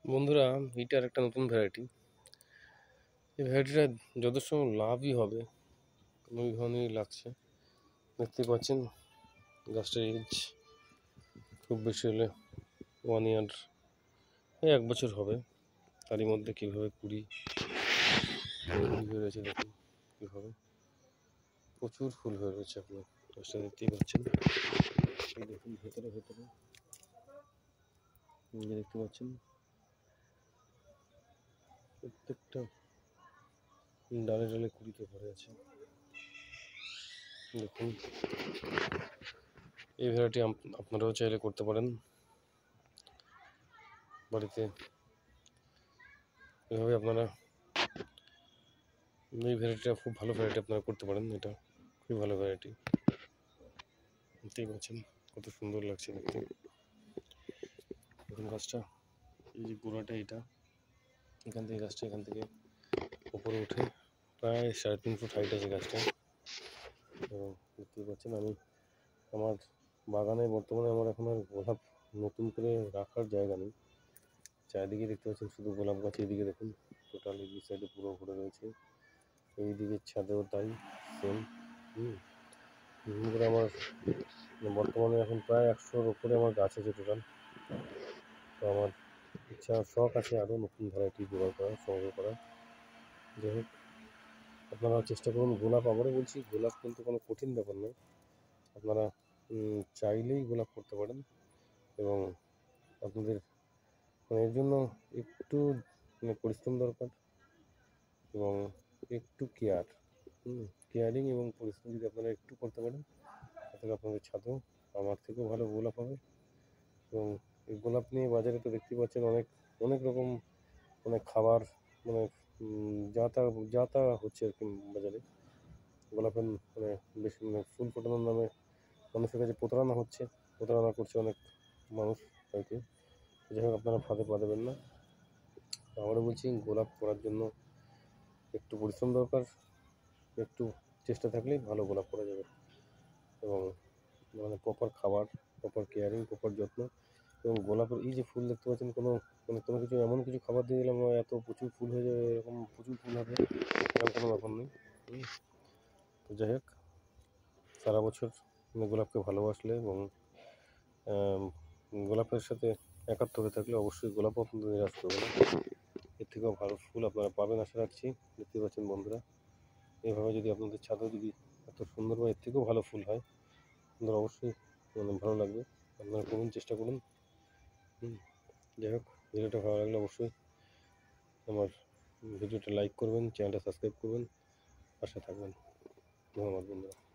বন্ধুরা, এটার একটা নতুন ভ্যারাইটি। এই ভ্যারাইটিটা যথেষ্ট লাভই হবে, ওই ধরনেরই লাগছে। দেখতে পাচ্ছেন গাছটার এজ খুব বেশি হলে 1 ইয়ার, এই 1 বছর হবে। তারই মধ্যে কীভাবে কুড়ি হয়ে রয়েছে, দেখুন কীভাবে প্রচুর ফুল হয়ে রয়েছে। আপনার গাছটা দেখতেই পাচ্ছেন, এই দেখুন ভেতরে ভেতরে দেখতে পাচ্ছেন প্রত্যেকটা ডালে ডালে কুড়িতে ভরে আছে। দেখুন, এই ভ্যারাইটি আপনারাও চাইলে করতে পারেন বাড়িতে। এভাবে আপনারা এই ভ্যারাইটিটা খুব ভালো ভ্যারাইটি, আপনারা করতে পারেন। এটা খুবই ভালো ভ্যারাইটি, দেখতেই পাচ্ছেন কত সুন্দর লাগছে দেখতে। দেখুন গাছটা, এই যে গোড়াটা, এটা এখান থেকে গাছটা এখান থেকে উপরে উঠে প্রায় 3.5 ফুট হাইট আছে গাছটা। এবং দেখতেই পাচ্ছেন আমি আমার বাগানে বর্তমানে আমার এখন আর গোলাপ নতুন করে রাখার জায়গা নেই। চারিদিকে দেখতে পাচ্ছেন শুধু গোলাপ গাছ। এইদিকে দেখুন টোটাল এই সাইডে পুরো ভরে রয়েছে, এইদিকে ছাদেও তাই সেম। আমার বর্তমানে এখন প্রায় 100-র উপরে আমার গাছ আছে টোটাল। তো আমার ইচ্ছা শখ আছে আরও নতুন ভ্যারাইটি জোগাড় করা, সংগ্রহ করা। যাই হোক, আপনারা চেষ্টা করুন। গোলাপ, আবারও বলছি, গোলাপ কিন্তু কোনো কঠিন ব্যাপার নয়। আপনারা চাইলেই গোলাপ করতে পারেন। এবং আপনাদের এর জন্য একটু পরিশ্রম দরকার এবং একটু কেয়ারিং এবং পরিশ্রম যদি আপনারা একটু করতে পারেন, তাহলে আপনাদের ছাদেও আমার থেকেও ভালো গোলাপ হবে। এবং এই গোলাপ নিয়ে বাজারে তো দেখতে পাচ্ছেন অনেক রকম খাবার, যা তা হচ্ছে আর কি বাজারে। গোলাপের বেশি ফুল ফোটানোর নামে মানুষের কাছে প্রতারণা করছে অনেক মানুষ আর কি। যাই হোক, আপনারা ফাঁদে পা দেবেন না। আবারও বলছি, গোলাপ করার জন্য একটু পরিশ্রম দরকার, একটু চেষ্টা থাকলেই ভালো গোলাপ করা যাবে। এবং প্রপার খাবার, প্রপার কেয়ারিং, প্রপার যত্ন। এবং গোলাপের এই যে ফুল দেখতে পাচ্ছেন, কোনো কিছু এমন কিছু খাবার দিয়ে দিলাম এত প্রচুর ফুল হয়ে যাবে, এরকম প্রচুর ফুল হবে, এরকম কোনো ব্যাপার নেই। তো যাই হোক, সারা বছর গোলাপকে ভালোবাসলে এবং গোলাপের সাথে একাত্ম হয়ে থাকলে অবশ্যই গোলাপও আপনাদের নিরাশ করবে না। এর থেকেও ভালো ফুল আপনারা পাবেন আশা রাখছি। দেখতে পাচ্ছেন বন্ধুরা, এইভাবে যদি আপনাদের ছাদেও যদি এত সুন্দর বা এর থেকেও ভালো ফুল হয়, আপনাদের অবশ্যই ভালো লাগবে। আপনারা করুন, চেষ্টা করুন। যাই হোক, ভিডিওটা ভালো লাগলে অবশ্যই আমার ভিডিওটা লাইক করবেন, চ্যানেলটা সাবস্ক্রাইব করবেন, পাশে থাকবেন। ধন্যবাদ বন্ধুরা।